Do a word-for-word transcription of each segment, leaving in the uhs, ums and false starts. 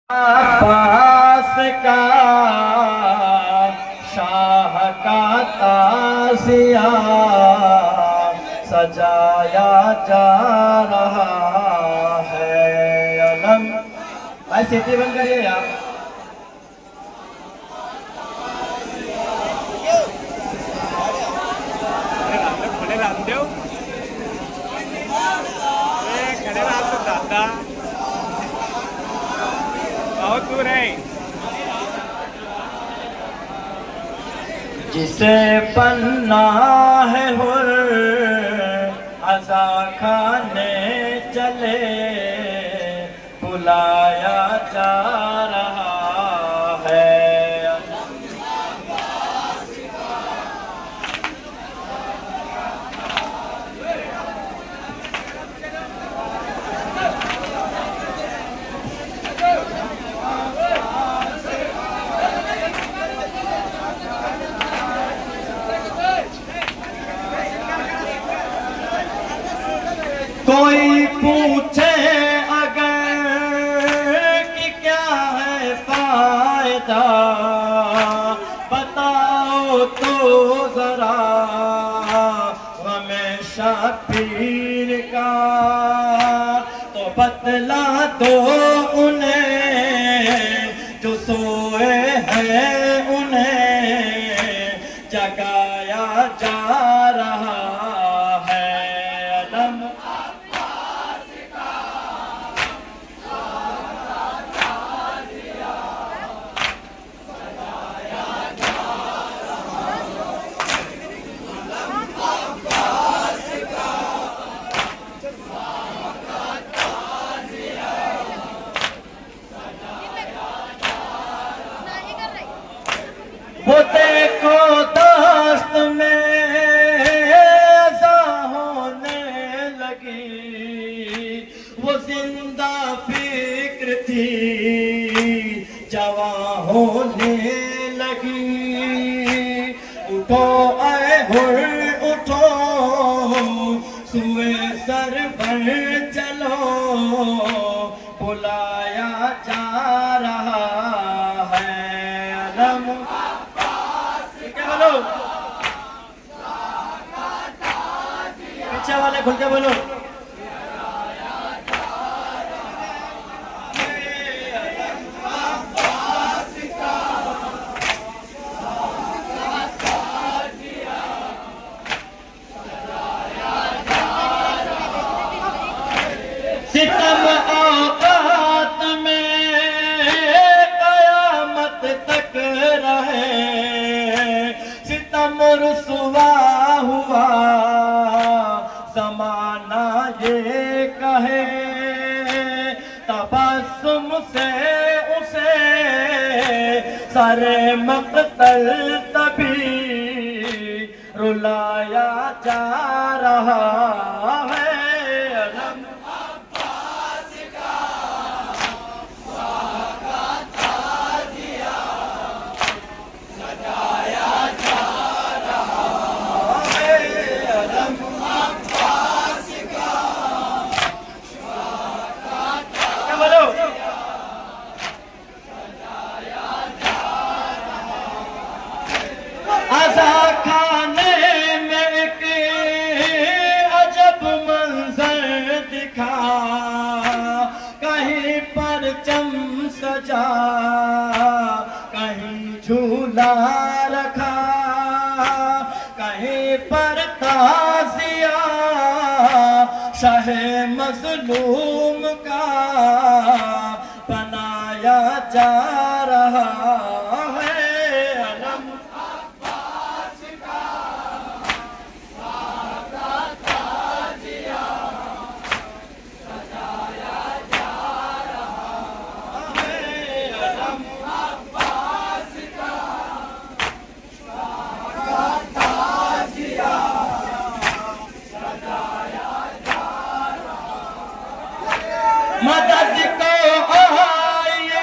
पास का शाह का ताज़िया सजाया जा रहा है। अलम भाई सीटी बंद करिए यार। खुले रामदेव खड़े राम से दादा बहुत दूर है। जिसे पन्ना है हुर अज़ा खाने चले बुलाया जा रहा है। कोई पूछे अगर कि क्या है फायदा बताओ तो जरा हमेशा पीर का, तो बतला दो उन्हें जो सोए हैं उन्हें जगाया जा रहा है। अलम वो देखो दोस्त में ऐसा होने लगी, वो जिंदा फिक्र थी जवां होने लगी। उठो ऐ हुर उठो सुए सर पर चलो बुलाया जा रहा है। अलम पीछे वाले खुल के बोलो। सितम औकात में कयामत तक रहे, सितम रुसवा हुआ ज़माना ये कहे, तबस्सुम से उसे सारे मक़तल तभी रुलाया जा रहा है। अलम अज़ा खाने में एक अजब मंजर दिखा, कहीं परचम सजा कहीं झूला रखा, कहीं पर ताज़िया शाहे मज़लूम का बनाया जा रहा है। अलम मदद को आइए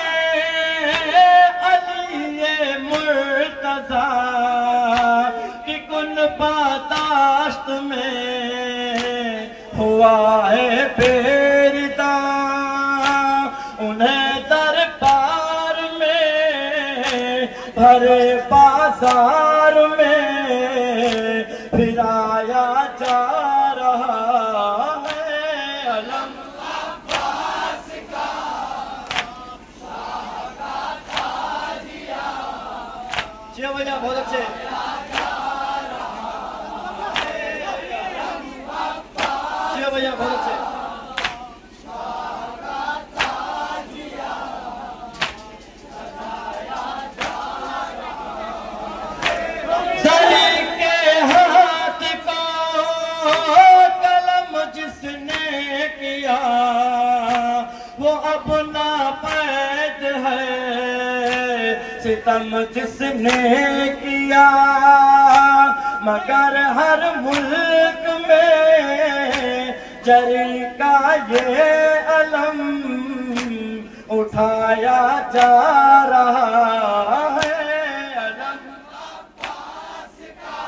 अली मुर्तज़ा कि कुन पादाश्त में हुआ है बेरिदा, उन्हें दर पा भरे बाजार में फिराया जा रहा है अलम अब्बास का, जी भैया बहुत अच्छे। जी भैया बहुत अच्छे। वो अपना पैद है, सितम जिसने किया, मगर हर मुल्क में जरी का ये अलम उठाया जा रहा है अलम अब्बास का,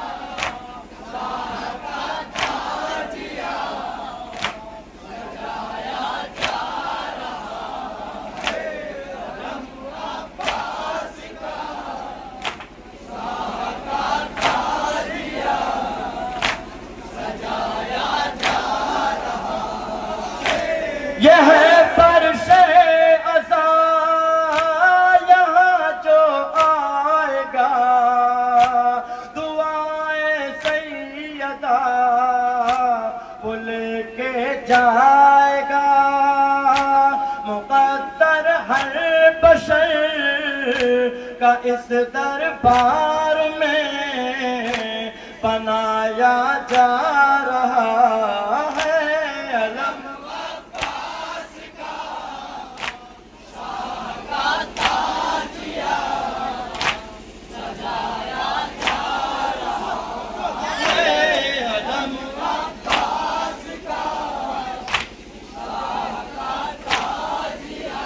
साका ताजिया सजाया जा रहा है अलम अब्बास का, साका ताजिया सजाया जा रहा है। यह है परशे अज़ा यहाँ जो आएगा, दुआएं सैयदा वो लेके जाएगा, मुक़द्दर हर बशर का इस दरबार में बनाया जा रहा है अलम अब्बास का, साका ताजिया सजाया जा रहा है अलम अब्बास का, साका ताजिया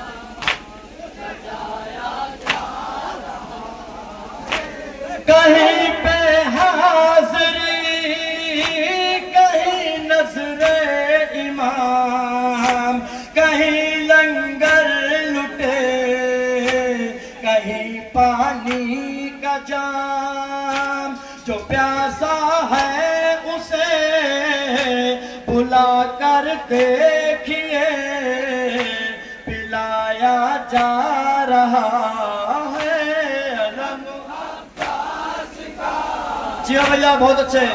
सजाया जा रहा है। कहीं पे हाज़री, कहीं नज़रे इमाम, कहीं लंगर लुटे, कहीं पानी का जाम, जो प्यासा है उसे बुला कर देखिए, पिलाया जा रहा है अलम अब्बास का। जी भैया बहुत अच्छे।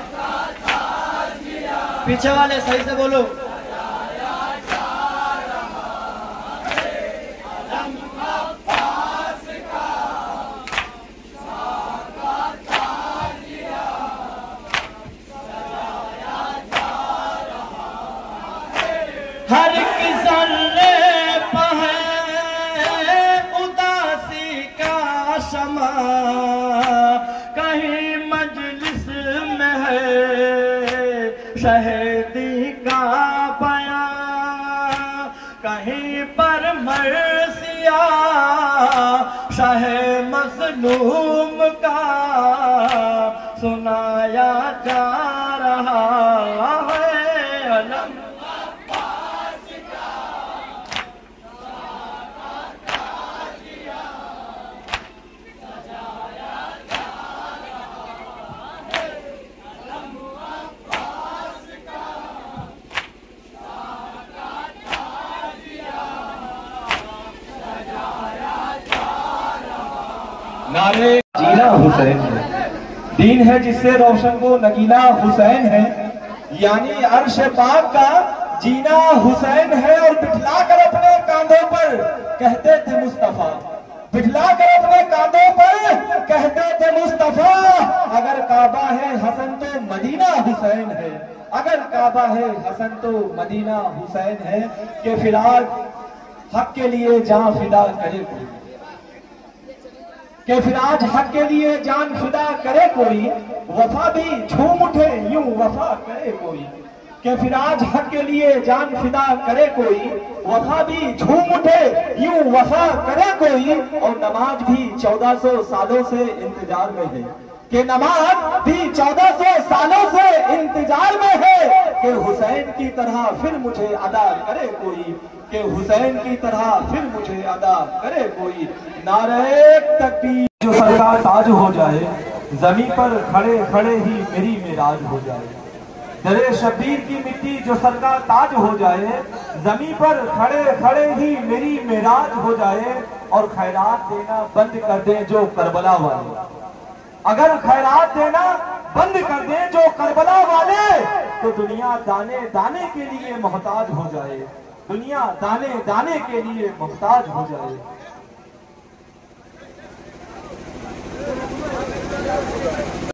पीछे वाले सही से बोलो। अलम अब्बास का, साका ताजिया सजाया जा रहा है। हर किसने पहे उदासी का शमा, कहीं मजलिस में है शहीदी का बयां, कहीं पर मरसिया शाह मज़लूम का सुनाया जा रहा है अलम अब्बास का, साका ताजिया सजाया जा रहा है अलम अब्बास का, साका ताजिया सजाया जा रहा। नारे जीना हुसैन है, दीन है जिससे रोशन को नगीना हुसैन है, यानी अर्श पाक का जीना हुसैन है। और बिठला कर अपने कांधों पर कहते थे मुस्तफा, बिठला कर अपने कांधों पर कहते थे मुस्तफा, अगर काबा है हसन तो मदीना हुसैन है, अगर काबा है हसन तो मदीना हुसैन है। कि फिर आज हक के लिए जान फिदा करे कोई, कि फिर आज हक के लिए जान फिदा करे कोई, वफा भी झूम उठे यूं वफा करे कोई। कि फिर आज हक के लिए जान फिदा करे कोई, वफा भी झूम उठे यूं वफा करे कोई। और नमाज भी चौदह सौ सालों से इंतजार में है, कि नमाज भी चौदह सौ सालों से इंतजार में है कि हुसैन की तरह फिर मुझे अदा करे कोई, कि हुसैन की तरह फिर मुझे अदा करे कोई। नारे तकबीर जो सरकार ताज हो जाए, जमीन पर खड़े खड़े ही मेरी मेराज हो जाए। दरे शब्बीर की मिट्टी जो सरकार ताज हो जाए, जमीन पर खड़े खड़े ही मेरी मेराज हो जाए। और खैरात देना बंद कर दें जो करबला वाले, अगर खैरात देना बंद कर दें जो करबला वाले, तो दुनिया दाने दाने के लिए मोहताज हो जाए, दुनिया दाने दाने के लिए मोहताज हो जाए।